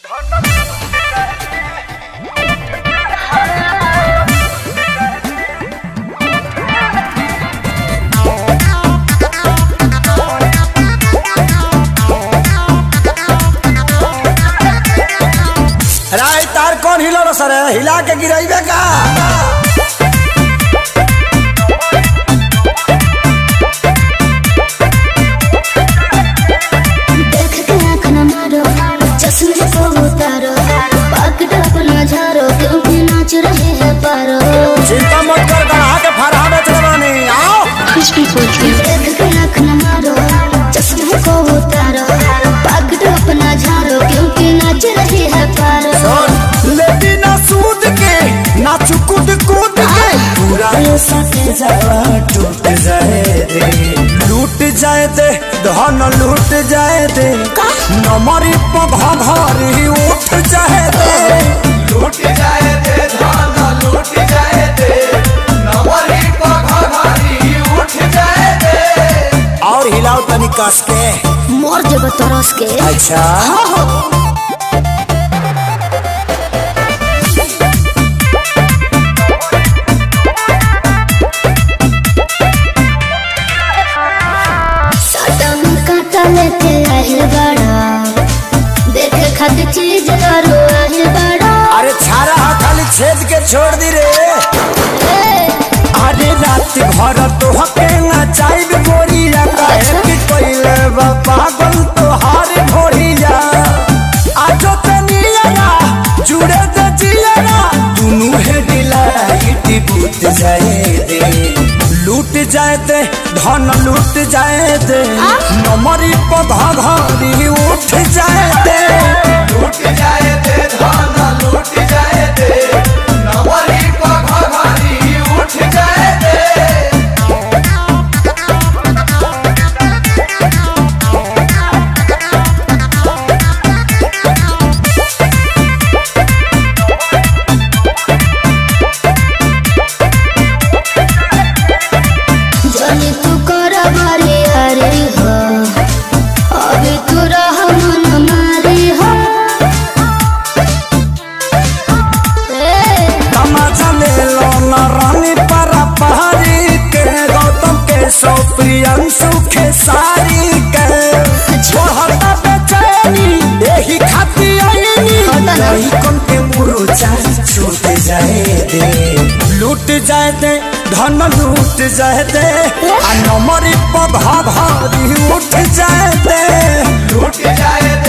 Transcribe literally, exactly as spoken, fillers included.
राय तार कौन हिलो रो सर हिला के गिराइबे का देख के आँख न मारो चश्मे को उतारो पकड़ अपना झारो क्योंकि नाच रहे हैं पारो। चिंता मत कर गढ़ा के फरहा में चलवानी आओ कुछ भी पूछे देख के आँख न मारो चश्मे को उतारो पकड़ अपना झारो क्योंकि नाच रहे हैं पारो। लेती ना सूद के ना चुकुद कूद के पूरा ये सके जावा टूट जाए दे लूट जाए दे धन लूट जाए दे नमरी पघा घरी उठ जाए दे लूट जाए दे धन लूट जाए दे नमरी पघा घरी उठ जाए दे। और हिलाओ तनी कस के मोर जब तरस के अच्छा हाँ हाँ। लेके आहिल बड़ा देखे खातिर चीज करो आहिल बड़ा। अरे छारा खाली छेद के छोड़ दी रे अरे रात भर तो हके ना चाइब गोरिया काहे कि कोइले बा पागल तो हार भोरिया आजो तनिया जुड़े दे जिया दुनु है डिलाइट बूत जाए दे लूट जाए दे धन लूट जाए दे नमरी पधा घरी उठ जाए दे लूट जाए दे धन लूट जाए दे नमरी पघा घरी उठ जाए दे। जानी तू कर मारी हरी हो अभी तू रह मन मारी हो तमाचा ले लो ना रानी परा पहाड़ी के गौतम के सौ प्रियंशु के सारी के छोड़ता बेचैनी यही खाती आईनी नहीं कौन के मुरुचा छूट जाए दे लूट जाए दे धन लूट जाए दे आ नमरी पधा भारी उठ जाए दे लूट जाए